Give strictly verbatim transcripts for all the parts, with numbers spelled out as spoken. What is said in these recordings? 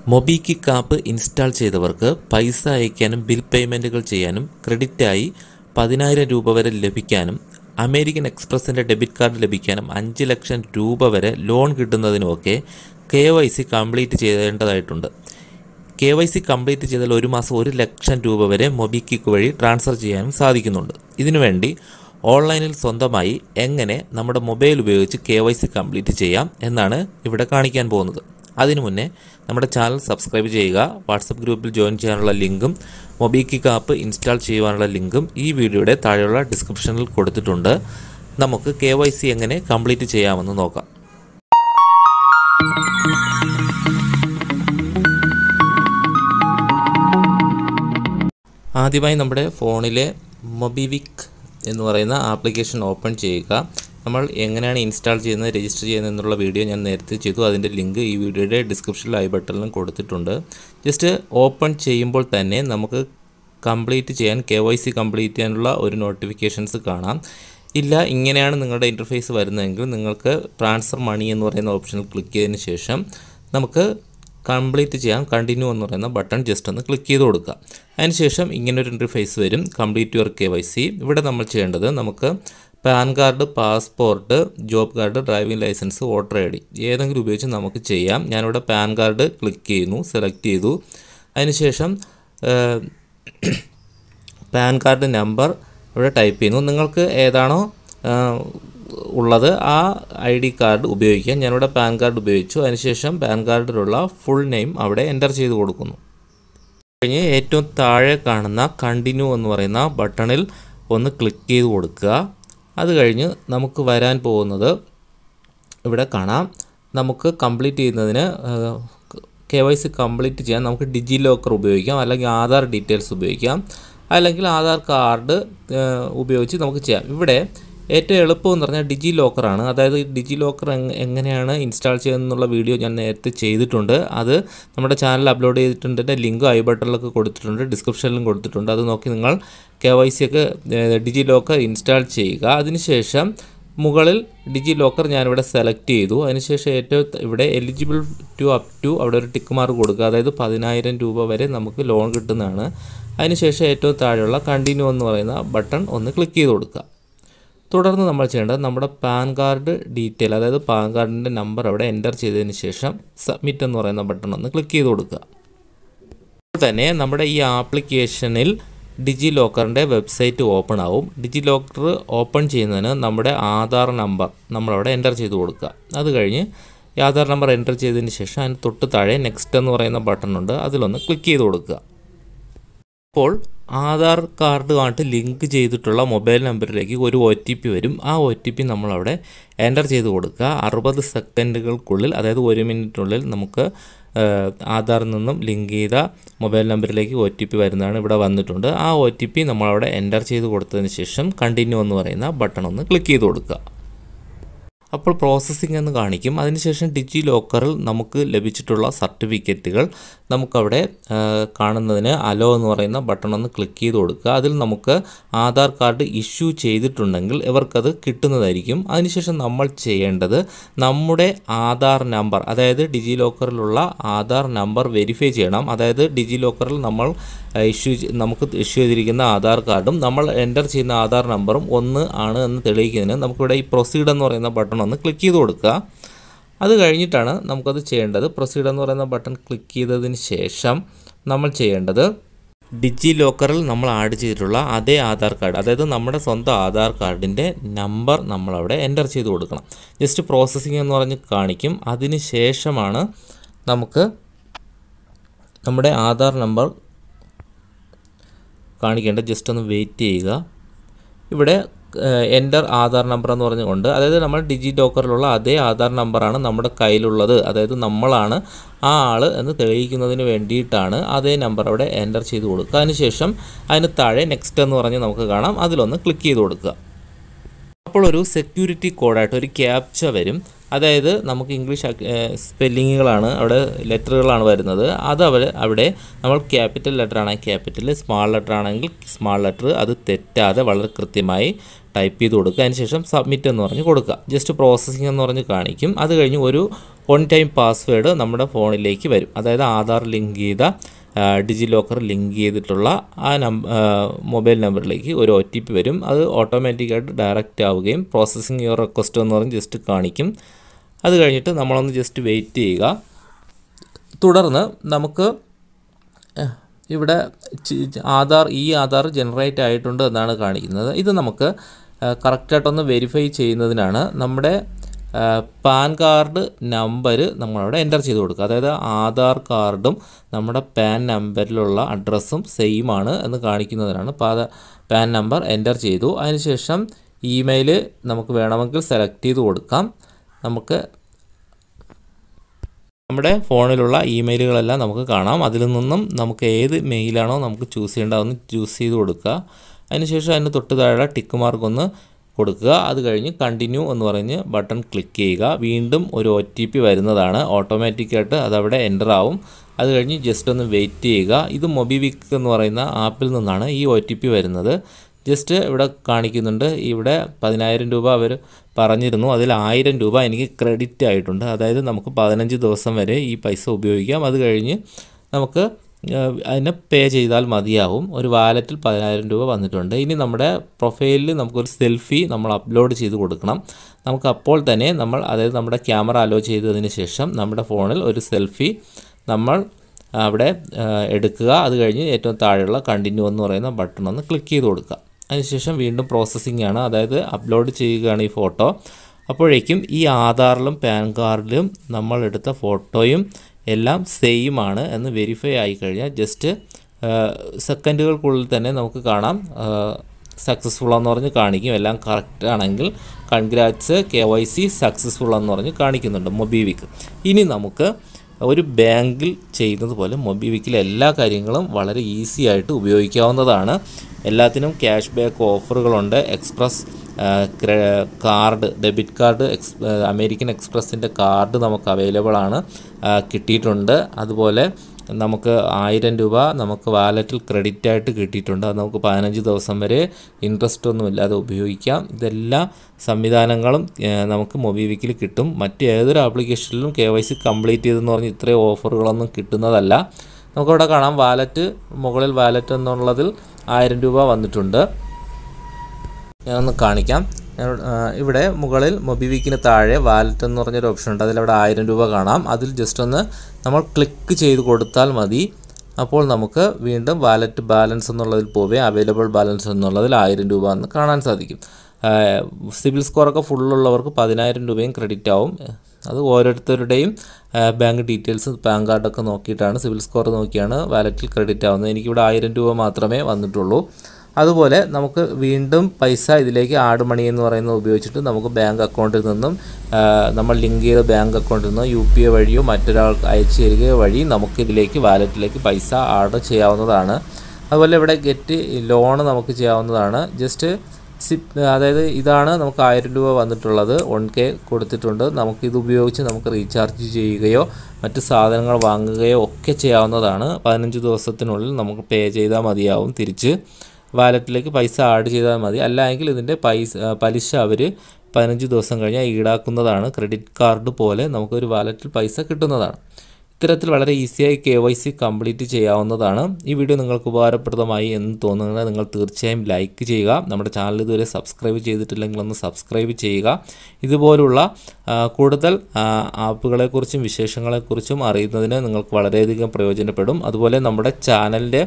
MobiKwik app install ചെയ്തവർക്ക് പൈസ അയക്കാനും ബിൽ പേയ്മെൻറ്റുകൾ ചെയ്യാനും ക്രെഡിറ്റായി പതിനായിരം രൂപ വരെ ലഭിക്കാനും അമേരിക്കൻ എക്സ്പ്രസിൻ്റെ ഡെബിറ്റ് കാർഡ് ലഭിക്കാനും അഞ്ച് ലക്ഷം രൂപ വരെ ലോൺ കിട്ടുന്നതിനുമൊക്കെ കെ വൈ സി കംപ്ലീറ്റ് ചെയ്യേണ്ടതായിട്ടുണ്ട്. കെ വൈ സി കംപ്ലീറ്റ് ചെയ്താൽ ഒരു മാസം ഒരു ലക്ഷം രൂപ വരെ മൊബിക്വിക്ക് വഴി ട്രാൻസ്ഫർ ചെയ്യാനും സാധിക്കുന്നുണ്ട്. ഇതിനുവേണ്ടി ഓൺലൈനിൽ സ്വന്തമായി എങ്ങനെ നമ്മുടെ മൊബൈൽ ഉപയോഗിച്ച് കെ വൈ സി കംപ്ലീറ്റ് ചെയ്യാം എന്നാണ് ഇവിടെ കാണിക്കാൻ പോകുന്നത്. അതിനു മുന്നേ നമ്മുടെ ചാനൽ സബ്സ്ക്രൈബ് ചെയ്യുക. വാട്സപ്പ് ഗ്രൂപ്പിൽ ജോയിൻ ചെയ്യാനുള്ള ലിങ്കും മൊബിക്വിക്ക് ആപ്പ് ഇൻസ്റ്റാൾ ചെയ്യുവാനുള്ള ലിങ്കും ഈ വീഡിയോയുടെ താഴെയുള്ള ഡിസ്ക്രിപ്ഷനിൽ കൊടുത്തിട്ടുണ്ട്. നമുക്ക് കെ വൈ സി എങ്ങനെ കംപ്ലീറ്റ് ചെയ്യാമെന്ന് നോക്കാം. ആദ്യമായി നമ്മുടെ ഫോണിലെ മൊബിക്വിക്ക് എന്ന് പറയുന്ന ആപ്ലിക്കേഷൻ ഓപ്പൺ ചെയ്യുക. നമ്മൾ എങ്ങനെയാണ് ഇൻസ്റ്റാൾ ചെയ്യുന്നത്, രജിസ്റ്റർ ചെയ്യുന്നത് എന്നുള്ള വീഡിയോ ഞാൻ നേരത്തെ ചെയ്തു. അതിൻ്റെ ലിങ്ക് ഈ വീഡിയോയുടെ ഡിസ്ക്രിപ്ഷനിൽ ഐ ബട്ടണിലും കൊടുത്തിട്ടുണ്ട്. ജസ്റ്റ് ഓപ്പൺ ചെയ്യുമ്പോൾ തന്നെ നമുക്ക് കംപ്ലീറ്റ് ചെയ്യാൻ കെ വൈ സി കംപ്ലീറ്റ് ചെയ്യാനുള്ള ഒരു നോട്ടിഫിക്കേഷൻസ് കാണാം. ഇല്ല, ഇങ്ങനെയാണ് നിങ്ങളുടെ ഇൻ്റർഫേസ് വരുന്നതെങ്കിൽ നിങ്ങൾക്ക് ട്രാൻസ്ഫർ മണി എന്ന് പറയുന്ന ഓപ്ഷനിൽ ക്ലിക്ക് ചെയ്തതിന് ശേഷം നമുക്ക് കംപ്ലീറ്റ് ചെയ്യാൻ കണ്ടിന്യൂ എന്ന് പറയുന്ന ബട്ടൺ ജസ്റ്റ് ഒന്ന് ക്ലിക്ക് ചെയ്ത് കൊടുക്കുക. അതിനുശേഷം ഇങ്ങനൊരു ഇൻ്റർഫേസ് വരും, complete your K Y C. ഇവിടെ നമ്മൾ ചെയ്യേണ്ടത് നമുക്ക് PAN card, passport, job card, driving licence, voter I D ഏതെങ്കിലും ഉപയോഗിച്ച് നമുക്ക് ചെയ്യാം. ഞാനിവിടെ പാൻ കാർഡ് ക്ലിക്ക് ചെയ്യുന്നു, സെലക്ട് ചെയ്തു. അതിനുശേഷം പാൻ കാർഡ് നമ്പർ ഇവിടെ ടൈപ്പ് ചെയ്യുന്നു. നിങ്ങൾക്ക് ഏതാണോ ഉള്ളത് ആ ഐ ഡി കാർഡ് ഉപയോഗിക്കാം. ഞാനിവിടെ പാൻ കാർഡ് ഉപയോഗിച്ചു. അതിനുശേഷം പാൻ കാർഡിലുള്ള ഫുൾ നെയിം അവിടെ എൻ്റർ ചെയ്ത് കൊടുക്കുന്നു. കഴിഞ്ഞ് ഏറ്റവും താഴെ കാണുന്ന കണ്ടിന്യൂ എന്ന് പറയുന്ന ബട്ടണിൽ ഒന്ന് ക്ലിക്ക് ചെയ്ത് കൊടുക്കുക. അത് കഴിഞ്ഞ് നമുക്ക് വരാൻ പോകുന്നത് ഇവിടെ കാണാം. നമുക്ക് കംപ്ലീറ്റ് ചെയ്യുന്നതിന് കെ വൈ സി കംപ്ലീറ്റ് ചെയ്യാൻ നമുക്ക് ഡിജി ലോക്കർ ഉപയോഗിക്കാം, അല്ലെങ്കിൽ ആധാർ ഡീറ്റെയിൽസ് ഉപയോഗിക്കാം, അല്ലെങ്കിൽ ആധാർ കാർഡ് ഉപയോഗിച്ച് നമുക്ക് ചെയ്യാം. ഇവിടെ ഏറ്റവും എളുപ്പമെന്ന് പറഞ്ഞാൽ ഡിജി ലോക്കറാണ്. അതായത് ഡിജി ലോക്കർ എങ്ങനെയാണ് ഇൻസ്റ്റാൾ ചെയ്യുന്നതെന്നുള്ള വീഡിയോ ഞാൻ നേരത്തെ ചെയ്തിട്ടുണ്ട്. അത് നമ്മുടെ ചാനൽ അപ്ലോഡ് ചെയ്തിട്ടുണ്ട്. ലിങ്ക് ഐ ബട്ടണിലൊക്കെ കൊടുത്തിട്ടുണ്ട്, ഡിസ്ക്രിപ്ഷനിലും കൊടുത്തിട്ടുണ്ട്. അത് നോക്കി നിങ്ങൾ കെ വൈ സി ഒക്കെ ഡിജി ലോക്കർ ഇൻസ്റ്റാൾ ചെയ്യുക. അതിനുശേഷം മുകളിൽ ഡിജി ലോക്കർ ഞാനിവിടെ സെലക്ട് ചെയ്തു. അതിനുശേഷം ഏറ്റവും ഇവിടെ എലിജിബിൾ ടു അപ് ടു അവിടെ ഒരു ടിക്ക് മാർക്ക് കൊടുക്കുക. അതായത് പതിനായിരം രൂപ വരെ നമുക്ക് ലോൺ കിട്ടുന്നതാണ്. അതിനുശേഷം ഏറ്റവും താഴെയുള്ള കണ്ടിന്യൂ എന്ന് പറയുന്ന ബട്ടൺ ഒന്ന് ക്ലിക്ക് ചെയ്ത് കൊടുക്കുക. തുടർന്ന് നമ്മൾ ചെയ്യേണ്ടത് നമ്മുടെ പാൻ കാർഡ് ഡീറ്റെയിൽ, അതായത് പാൻ കാർഡിൻ്റെ നമ്പർ അവിടെ എൻ്റർ ചെയ്തതിന് ശേഷം സബ്മിറ്റ് എന്ന് പറയുന്ന ബട്ടൺ ഒന്ന് ക്ലിക്ക് ചെയ്ത് കൊടുക്കുക. അപ്പോൾ തന്നെ നമ്മുടെ ഈ ആപ്ലിക്കേഷനിൽ ഡിജി ലോക്കറിൻ്റെ വെബ്സൈറ്റ് ഓപ്പൺ ആവും. ഡിജി ലോക്കർ ഓപ്പൺ ചെയ്യുന്നതിന് നമ്മുടെ ആധാർ നമ്പർ നമ്മളവിടെ എൻ്റർ ചെയ്ത് കൊടുക്കുക. അത് കഴിഞ്ഞ് ഈ ആധാർ നമ്പർ എൻ്റർ ചെയ്തതിന് ശേഷം അതിന് തൊട്ട് താഴെ നെക്സ്റ്റ് എന്ന് പറയുന്ന ബട്ടൺ ഉണ്ട്, അതിലൊന്ന് ക്ലിക്ക് ചെയ്ത് കൊടുക്കുക. അപ്പോൾ ആധാർ കാർഡുമായിട്ട് ലിങ്ക് ചെയ്തിട്ടുള്ള മൊബൈൽ നമ്പറിലേക്ക് ഒരു ഒ ടി പി വരും. ആ ഒ ടി പി നമ്മളവിടെ എൻ്റർ ചെയ്ത് കൊടുക്കുക. അറുപത് സെക്കൻഡുകൾക്കുള്ളിൽ, അതായത് ഒരു മിനിറ്റിനുള്ളിൽ നമുക്ക് ആധാറിൽ നിന്നും ലിങ്ക് ചെയ്ത മൊബൈൽ നമ്പറിലേക്ക് ഒ ടി പി വരുന്നതാണ്. ഇവിടെ വന്നിട്ടുണ്ട്. ആ ഒ ടി പി നമ്മളവിടെ എൻ്റർ ചെയ്ത് കൊടുത്തതിന് ശേഷം കണ്ടിന്യൂ എന്ന് പറയുന്ന ബട്ടൺ ഒന്ന് ക്ലിക്ക് ചെയ്ത് കൊടുക്കുക. അപ്പോൾ പ്രോസസ്സിംഗ് എന്ന് കാണിക്കും. അതിനുശേഷം ഡിജി ലോക്കറിൽ നമുക്ക് ലഭിച്ചിട്ടുള്ള സർട്ടിഫിക്കറ്റുകൾ നമുക്കവിടെ കാണുന്നതിന് അലോ എന്ന് പറയുന്ന ബട്ടൺ ഒന്ന് ക്ലിക്ക് ചെയ്ത് കൊടുക്കുക. അതിൽ നമുക്ക് ആധാർ കാർഡ് ഇഷ്യൂ ചെയ്തിട്ടുണ്ടെങ്കിൽ ഇവർക്കത് കിട്ടുന്നതായിരിക്കും. അതിനുശേഷം നമ്മൾ ചെയ്യേണ്ടത് നമ്മുടെ ആധാർ നമ്പർ, അതായത് ഡിജി ലോക്കറിലുള്ള ആധാർ നമ്പർ വെരിഫൈ ചെയ്യണം. അതായത് ഡിജി ലോക്കറിൽ നമ്മൾ ഇഷ്യൂ നമുക്ക് ഇഷ്യൂ ചെയ്തിരിക്കുന്ന ആധാർ കാർഡും നമ്മൾ എൻ്റർ ചെയ്യുന്ന ആധാർ നമ്പറും ഒന്ന് ആണ് എന്ന് തെളിയിക്കുന്നതിന് നമുക്കിവിടെ ഈ പ്രൊസീഡ് എന്ന് പറയുന്ന ബട്ടൺ ഒന്ന് ക്ലിക്ക് ചെയ്ത് കൊടുക്കുക. അത് കഴിഞ്ഞിട്ടാണ് നമുക്കത് ചെയ്യേണ്ടത്. പ്രൊസീഡ് എന്ന് പറയുന്ന ബട്ടൺ ക്ലിക്ക് ചെയ്തതിന് ശേഷം നമ്മൾ ചെയ്യേണ്ടത് ഡിജി ലോക്കറിൽ നമ്മൾ ആഡ് ചെയ്തിട്ടുള്ള അതേ ആധാർ കാർഡ്, അതായത് നമ്മുടെ സ്വന്തം ആധാർ കാർഡിൻ്റെ നമ്പർ നമ്മളവിടെ എൻ്റർ ചെയ്ത് കൊടുക്കണം. ജസ്റ്റ് പ്രോസസ്സിംഗ് എന്ന് പറഞ്ഞ് കാണിക്കും. അതിന് ശേഷമാണ് നമുക്ക് നമ്മുടെ ആധാർ നമ്പർ കാണിക്കേണ്ടത്. ജസ്റ്റ് ഒന്ന് വെയിറ്റ് ചെയ്യുക. ഇവിടെ എൻ്റർ ആധാർ നമ്പർ എന്ന് പറഞ്ഞുകൊണ്ട്, അതായത് നമ്മൾ ഡിജി ലോക്കറിലുള്ള അതേ ആധാർ നമ്പറാണ് നമ്മുടെ കയ്യിലുള്ളത്, അതായത് നമ്മളാണ് ആ ആൾ എന്ന് തെളിയിക്കുന്നതിന് വേണ്ടിയിട്ടാണ് അതേ നമ്പർ അവിടെ എൻ്റർ ചെയ്ത് കൊടുക്കുക. അതിനുശേഷം അതിന് താഴെ നെക്സ്റ്റ് എന്ന് പറഞ്ഞ് നമുക്ക് കാണാം, അതിലൊന്ന് ക്ലിക്ക് ചെയ്ത് കൊടുക്കുക. അപ്പോൾ ഒരു സെക്യൂരിറ്റി കോഡായിട്ട് ഒരു ക്യാപ്ച വരും. അതായത് നമുക്ക് ഇംഗ്ലീഷ് സ്പെല്ലിങ്ങുകളാണ് അവിടെ, ലെറ്ററുകളാണ് വരുന്നത്. അത് അവർ അവിടെ നമ്മൾ ക്യാപിറ്റൽ ലെറ്റർ ആണെങ്കിൽ ക്യാപിറ്റൽ, സ്മാൾ ലെറ്റർ ആണെങ്കിൽ സ്മാൾ ലെറ്റർ അത് തെറ്റാതെ വളരെ കൃത്യമായി ടൈപ്പ് ചെയ്ത് കൊടുക്കുക. അതിനുശേഷം സബ്മിറ്റ് എന്ന് പറഞ്ഞ് കൊടുക്കുക. ജസ്റ്റ് പ്രോസസ്സിംഗ് എന്ന് പറഞ്ഞ് കാണിക്കും. അത് കഴിഞ്ഞ് ഒരു വൺ ടൈം പാസ്വേഡ് നമ്മുടെ ഫോണിലേക്ക് വരും. അതായത് ആധാർ ലിങ്ക് ചെയ്ത ഡിജി ലോക്കർ ലിങ്ക് ചെയ്തിട്ടുള്ള ആ നമ്പർ മൊബൈൽ നമ്പറിലേക്ക് ഒരു ഒ ടി പി വരും. അത് ഓട്ടോമാറ്റിക്കായിട്ട് ഡയറക്റ്റ് ആവുകയും പ്രോസസ്സിങ് യുവർ റിക്വസ്റ്റ് എന്ന് പറഞ്ഞ് ജസ്റ്റ് കാണിക്കും. അത് കഴിഞ്ഞിട്ട് നമ്മളൊന്ന് ജസ്റ്റ് വെയിറ്റ് ചെയ്യുക. തുടർന്ന് നമുക്ക് ഇവിടെ ആധാർ ഈ ആധാർ ജനറേറ്റ് ആയിട്ടുണ്ട് എന്നാണ് കാണിക്കുന്നത്. ഇത് നമുക്ക് കറക്റ്റായിട്ടൊന്ന് വെരിഫൈ ചെയ്യുന്നതിനാണ് നമ്മുടെ പാൻ കാർഡ് നമ്പർ നമ്മളവിടെ എൻ്റർ ചെയ്ത് കൊടുക്കുക. അതായത് ആധാർ കാർഡും നമ്മുടെ പാൻ നമ്പറിലുള്ള അഡ്രസ്സും സെയിം ആണ് എന്ന് കാണിക്കുന്നതിനാണ് പാൻ നമ്പർ എൻ്റർ ചെയ്തു. അതിനുശേഷം ഇമെയിൽ നമുക്ക് വേണമെങ്കിൽ സെലക്ട് ചെയ്ത് കൊടുക്കാം. നമുക്ക് നമ്മുടെ ഫോണിലുള്ള ഇമെയിലുകളെല്ലാം നമുക്ക് കാണാം. അതിൽ നിന്നും നമുക്ക് ഏത് മെയിലാണോ നമുക്ക് ചൂസ് ചെയ്യേണ്ടതെന്ന് ചൂസ് ചെയ്ത് കൊടുക്കുക. അതിനുശേഷം അതിന് തൊട്ട് താഴെ ടിക്ക് മാർക്ക് ഒന്ന് കൊടുക്കുക. അത് കഴിഞ്ഞ് കണ്ടിന്യൂ എന്ന് പറഞ്ഞ് ബട്ടൺ ക്ലിക്ക് ചെയ്യുക. വീണ്ടും ഒരു ഒ ടി പി വരുന്നതാണ്. ഓട്ടോമാറ്റിക്കായിട്ട് അതവിടെ എൻ്റർ ആവും. അത് കഴിഞ്ഞ് ജസ്റ്റ് ഒന്ന് വെയിറ്റ് ചെയ്യുക. ഇത് മൊബിവിക് എന്ന് പറയുന്ന ആപ്പിൽ നിന്നാണ് ഈ ഒ ടി പി വരുന്നത്. ജസ്റ്റ് ഇവിടെ കാണിക്കുന്നുണ്ട്. ഇവിടെ പതിനായിരം രൂപ അവർ പറഞ്ഞിരുന്നു. അതിൽ ആയിരം രൂപ എനിക്ക് ക്രെഡിറ്റ് ആയിട്ടുണ്ട്. അതായത് നമുക്ക് പതിനഞ്ച് ദിവസം വരെ ഈ പൈസ ഉപയോഗിക്കാം. അത് കഴിഞ്ഞ് നമുക്ക് അതിനെ പേ ചെയ്താൽ മതിയാവും. ഒരു വാലറ്റിൽ പതിനായിരം രൂപ വന്നിട്ടുണ്ട്. ഇനി നമ്മുടെ പ്രൊഫൈലിൽ നമുക്കൊരു സെൽഫി നമ്മൾ അപ്ലോഡ് ചെയ്ത് കൊടുക്കണം. നമുക്ക് അപ്പോൾ തന്നെ നമ്മൾ അതായത് നമ്മുടെ ക്യാമറ അലോ ചെയ്തതിന് ശേഷം നമ്മുടെ ഫോണിൽ ഒരു സെൽഫി നമ്മൾ അവിടെ എടുക്കുക. അത് കഴിഞ്ഞ് ഏറ്റവും താഴെയുള്ള കണ്ടിന്യൂ എന്ന് പറയുന്ന ബട്ടൺ ഒന്ന് ക്ലിക്ക് ചെയ്ത് കൊടുക്കുക. അതിനുശേഷം വീണ്ടും പ്രോസസ്സിംഗ് ആണ്. അതായത് അപ്ലോഡ് ചെയ്യുകയാണ് ഈ ഫോട്ടോ. അപ്പോഴേക്കും ഈ ആധാറിലും പാൻ കാർഡിലും നമ്മൾ എടുത്ത ഫോട്ടോയും എല്ലാം സെയിം ആണ് എന്ന് വെരിഫൈ ആയി കഴിഞ്ഞാൽ ജസ്റ്റ് സെക്കൻഡുകൾക്കുള്ളിൽ തന്നെ നമുക്ക് കാണാം സക്സസ്ഫുൾ എന്ന് പറഞ്ഞ് കാണിക്കും. എല്ലാം കറക്റ്റ് ആണെങ്കിൽ congrats K Y C successful എന്ന് പറഞ്ഞ് കാണിക്കുന്നുണ്ട് മൊബിവിക്. ഇനി നമുക്ക് ഒരു ബാങ്കിൽ ചെയ്യുന്നത് പോലെ മൊബിവിക്കിലെ എല്ലാ കാര്യങ്ങളും വളരെ ഈസി ആയിട്ട് ഉപയോഗിക്കാവുന്നതാണ്. എല്ലാത്തിനും ക്യാഷ് ബാക്ക് ഓഫറുകളുണ്ട്. എക്സ്പ്രസ് കാർഡ് ഡെബിറ്റ് കാർഡ് എക്സ് അമേരിക്കൻ എക്സ്പ്രസിൻ്റെ കാർഡ് നമുക്ക് അവൈലബിൾ ആണ്, കിട്ടിയിട്ടുണ്ട്. അതുപോലെ നമുക്ക് ആയിരം രൂപ നമുക്ക് വാലറ്റിൽ ക്രെഡിറ്റ് ആയിട്ട് കിട്ടിയിട്ടുണ്ട്. അത് നമുക്ക് പതിനഞ്ച് ദിവസം വരെ ഇൻട്രസ്റ്റ് ഒന്നും ഇല്ലാതെ ഉപയോഗിക്കാം. ഇതെല്ലാം സംവിധാനങ്ങളും നമുക്ക് മൊബിവിക്കിൽ കിട്ടും. മറ്റ് ഏതൊരു ആപ്ലിക്കേഷനിലും കെ വൈ സി കംപ്ലീറ്റ് ചെയ്തെന്ന് പറഞ്ഞ് ഇത്രയും ഓഫറുകളൊന്നും കിട്ടുന്നതല്ല. നമുക്കിവിടെ കാണാം വാലറ്റ് മുകളിൽ വാലറ്റ് എന്നുള്ളതിൽ ആയിരം രൂപ വന്നിട്ടുണ്ട്. ഞാനൊന്ന് കാണിക്കാം. ഇവിടെ മുകളിൽ മൊബിവിക്കിന് താഴെ വാലറ്റ് എന്ന് പറഞ്ഞൊരു ഓപ്ഷൻ ഉണ്ട്. അതിലവിടെ ആയിരം രൂപ കാണാം. അതിൽ ജസ്റ്റ് ഒന്ന് നമ്മൾ ക്ലിക്ക് ചെയ്ത് കൊടുത്താൽ മതി. അപ്പോൾ നമുക്ക് വീണ്ടും വാലറ്റ് ബാലൻസ് എന്നുള്ളതിൽ പോവേ അവൈലബിൾ ബാലൻസ് എന്നുള്ളതിൽ ആയിരം രൂപ എന്ന് കാണാൻ സാധിക്കും. സിബിൽ സ്കോറൊക്കെ ഫുള്ളുള്ളവർക്ക് പതിനായിരം രൂപയും ക്രെഡിറ്റ് ആവും. അത് ഓരോരുത്തരുടെയും ബാങ്ക് ഡീറ്റെയിൽസ് പാൻ കാർഡൊക്കെ നോക്കിയിട്ടാണ് സിബിൽ സ്കോർ നോക്കിയാണ് വാലറ്റിൽ ക്രെഡിറ്റ് ആവുന്നത്. എനിക്കിവിടെ ആയിരം രൂപ മാത്രമേ വന്നിട്ടുള്ളൂ. അതുപോലെ നമുക്ക് വീണ്ടും പൈസ ഇതിലേക്ക് ആഡ് മണി എന്ന് പറയുന്നത് ഉപയോഗിച്ചിട്ട് നമുക്ക് ബാങ്ക് അക്കൗണ്ടിൽ നിന്നും നമ്മൾ ലിങ്ക് ചെയ്ത ബാങ്ക് അക്കൗണ്ടിൽ നിന്നോ യു പി ഐ വഴിയോ മറ്റൊരാൾക്ക് അയച്ചു തരിക വഴി നമുക്ക് ഇതിലേക്ക് വാലറ്റിലേക്ക് പൈസ ആഡ് ചെയ്യാവുന്നതാണ്. അതുപോലെ ഇവിടെ ഗെറ്റ് ലോണ് നമുക്ക് ചെയ്യാവുന്നതാണ്. ജസ്റ്റ് സിപ്പ് അതായത് ഇതാണ് നമുക്ക് ആയിരം രൂപ വന്നിട്ടുള്ളത്. വൺ കെ കൊടുത്തിട്ടുണ്ട്. നമുക്കിത് ഉപയോഗിച്ച് നമുക്ക് റീചാർജ് ചെയ്യുകയോ മറ്റ് സാധനങ്ങൾ വാങ്ങുകയോ ഒക്കെ ചെയ്യാവുന്നതാണ്. പതിനഞ്ച് ദിവസത്തിനുള്ളിൽ നമുക്ക് പേ ചെയ്താൽ മതിയാവും. തിരിച്ച് വാലറ്റിലേക്ക് പൈസ ആഡ് ചെയ്താൽ മതി. അല്ലെങ്കിൽ ഇതിൻ്റെ പൈസ പലിശ അവർ പതിനഞ്ച് ദിവസം കഴിഞ്ഞാൽ ഈടാക്കുന്നതാണ്. ക്രെഡിറ്റ് കാർഡ് പോലെ നമുക്കൊരു വാലറ്റിൽ പൈസ കിട്ടുന്നതാണ്. ഇത്തരത്തിൽ വളരെ ഈസിയായി കെ വൈ സി കംപ്ലീറ്റ് ചെയ്യാവുന്നതാണ്. ഈ വീഡിയോ നിങ്ങൾക്ക് ഉപകാരപ്രദമായി എന്ന് തോന്നുന്നത് നിങ്ങൾ തീർച്ചയായും ലൈക്ക് ചെയ്യുക. നമ്മുടെ ചാനൽ ഇതുവരെ സബ്സ്ക്രൈബ് ചെയ്തിട്ടില്ലെങ്കിൽ ഒന്ന് സബ്സ്ക്രൈബ് ചെയ്യുക. ഇതുപോലുള്ള കൂടുതൽ ആപ്പുകളെക്കുറിച്ചും വിശേഷങ്ങളെക്കുറിച്ചും അറിയുന്നതിന് നിങ്ങൾക്ക് വളരെയധികം പ്രയോജനപ്പെടും. അതുപോലെ നമ്മുടെ ചാനലിൻ്റെ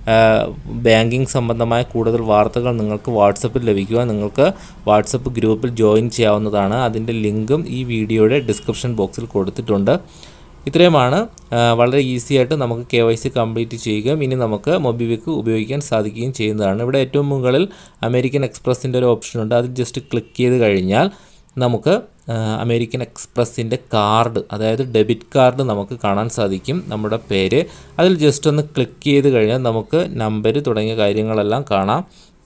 ബാങ്കിങ് സംബന്ധമായ കൂടുതൽ വാർത്തകൾ നിങ്ങൾക്ക് വാട്സപ്പിൽ ലഭിക്കുക. നിങ്ങൾക്ക് വാട്സപ്പ് ഗ്രൂപ്പിൽ ജോയിൻ ചെയ്യാവുന്നതാണ്. അതിൻ്റെ ലിങ്കും ഈ വീഡിയോയുടെ ഡിസ്ക്രിപ്ഷൻ ബോക്സിൽ കൊടുത്തിട്ടുണ്ട്. ഇത്രയുമാണ്. വളരെ ഈസി ആയിട്ട് നമുക്ക് കെ വൈ സി കംപ്ലീറ്റ് ചെയ്യുകയും ഇനി നമുക്ക് മൊബിവിക്ക് ഉപയോഗിക്കാൻ സാധിക്കുകയും ചെയ്യുന്നതാണ്. ഇവിടെ ഏറ്റവും മുകളിൽ അമേരിക്കൻ എക്സ്പ്രസിൻ്റെ ഒരു ഓപ്ഷൻ ഉണ്ട്. അതിൽ ജസ്റ്റ് ക്ലിക്ക് ചെയ്ത് കഴിഞ്ഞാൽ നമുക്ക് അമേരിക്കൻ എക്സ്പ്രസിൻ്റെ കാർഡ് അതായത് ഡെബിറ്റ് കാർഡ് നമുക്ക് കാണാൻ സാധിക്കും. നമ്മുടെ പേര് അതിൽ ജസ്റ്റ് ഒന്ന് ക്ലിക്ക് ചെയ്ത് കഴിഞ്ഞാൽ നമുക്ക് നമ്പർ തുടങ്ങിയ കാര്യങ്ങളെല്ലാം കാണാം.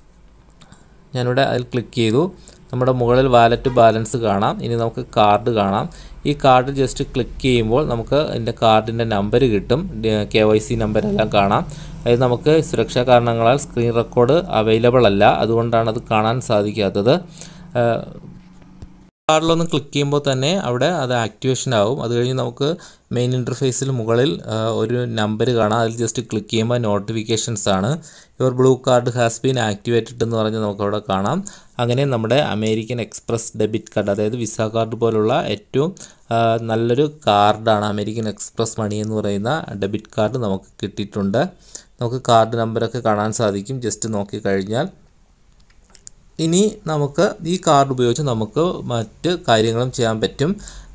ഞാനിവിടെ അതിൽ ക്ലിക്ക് ചെയ്തു. നമ്മുടെ മുകളിൽ വാലറ്റ് ബാലൻസ് കാണാം. ഇനി നമുക്ക് കാർഡ് കാണാം. ഈ കാർഡ് ജസ്റ്റ് ക്ലിക്ക് ചെയ്യുമ്പോൾ നമുക്ക് അതിൻ്റെ കാർഡിൻ്റെ നമ്പർ കിട്ടും. കെ വൈ സി നമ്പരെല്ലാം കാണാം. അതായത് നമുക്ക് സുരക്ഷാ കാരണങ്ങളാൽ സ്ക്രീൻ റെക്കോർഡ് അവൈലബിൾ അല്ല. അതുകൊണ്ടാണ് അത് കാണാൻ സാധിക്കാത്തത്. കാർഡിലൊന്ന് ക്ലിക്ക് ചെയ്യുമ്പോൾ തന്നെ അവിടെ അത് ആക്ടിവേഷൻ ആവും. അത് കഴിഞ്ഞ് നമുക്ക് മെയിൻ ഇൻ്റർഫേസിൽ മുകളിൽ ഒരു നമ്പർ കാണാം. അതിൽ ജസ്റ്റ് ക്ലിക്ക് ചെയ്യുമ്പോൾ നോട്ടിഫിക്കേഷൻസ് ആണ്. Your blue card has been activated എന്ന് പറഞ്ഞ് നമുക്കവിടെ കാണാം. അങ്ങനെ നമ്മുടെ അമേരിക്കൻ എക്സ്പ്രസ് ഡെബിറ്റ് കാർഡ്, അതായത് വിസ കാർഡ് പോലുള്ള ഏറ്റവും നല്ലൊരു കാർഡാണ് അമേരിക്കൻ എക്സ്പ്രസ് മണി എന്ന് പറയുന്ന ഡെബിറ്റ് കാർഡ് നമുക്ക് കിട്ടിയിട്ടുണ്ട്. നമുക്ക് കാർഡ് നമ്പറൊക്കെ കാണാൻ സാധിക്കും ജസ്റ്റ് നോക്കിക്കഴിഞ്ഞാൽ. ഇനി നമുക്ക് ഈ കാർഡ് ഉപയോഗിച്ച് നമുക്ക് മറ്റ് കാര്യങ്ങളും ചെയ്യാൻ പറ്റും.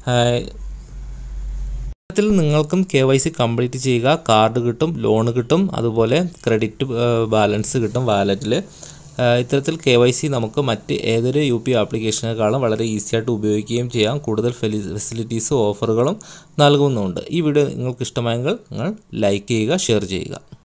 ത്തിൽ നിങ്ങൾക്കും കെ വൈ സി കംപ്ലീറ്റ് ചെയ്യുക, കാർഡ് കിട്ടും, ലോൺ കിട്ടും, അതുപോലെ ക്രെഡിറ്റ് ബാലൻസ് കിട്ടും വാലറ്റിൽ. ഇത്തരത്തിൽ കെ വൈ സി നമുക്ക് മറ്റ് ഏതൊരു യു പി ആപ്ലിക്കേഷനേക്കാളും വളരെ ഈസി ആയിട്ട് ഉപയോഗിക്കുകയും ചെയ്യാം. കൂടുതൽ ഫെസിലിറ്റീസും ഓഫറുകളും നൽകുന്നുണ്ട്. ഈ വീഡിയോ നിങ്ങൾക്ക് ഇഷ്ടമായെങ്കിൽ നിങ്ങൾ ലൈക്ക് ചെയ്യുക, ഷെയർ ചെയ്യുക.